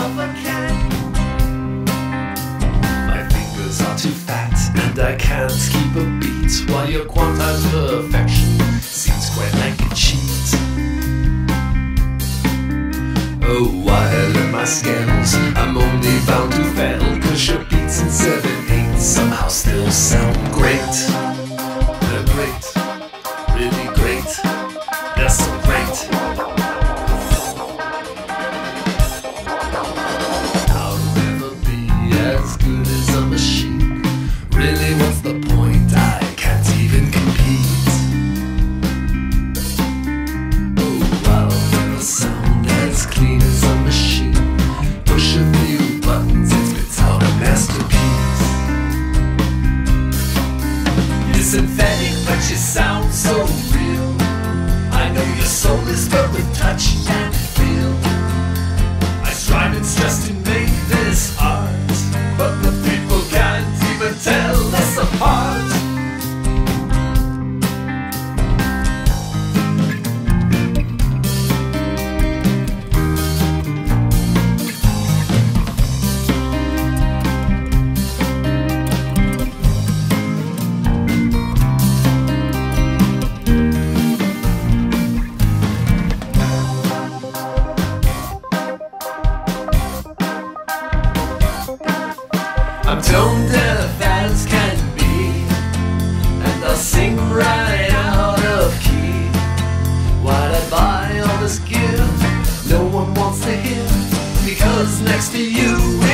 myself a can. My fingers are too fat and I can't keep a beat, while your quantized perfection seems quite like a cheat. Oh, while in my scales I'm only bound to fail, 'cause your beats in 7/8 somehow still sound great. They're great, really great, they're so great. I'll never be as good as a machine. Really, what's the point? I can't even compete. Oh, I'll never sound as clean as a machine. Push a few buttons, it spits out a masterpiece. You're synthetic, but you sound so real. I know your soul is filled with touch and feel. I strive and stress to make this art, but the people can't even tell us apart. I'm tone deaf as can be, and I'll sing right out of key. Why'd I buy all this gear no one wants to hear? Because next to you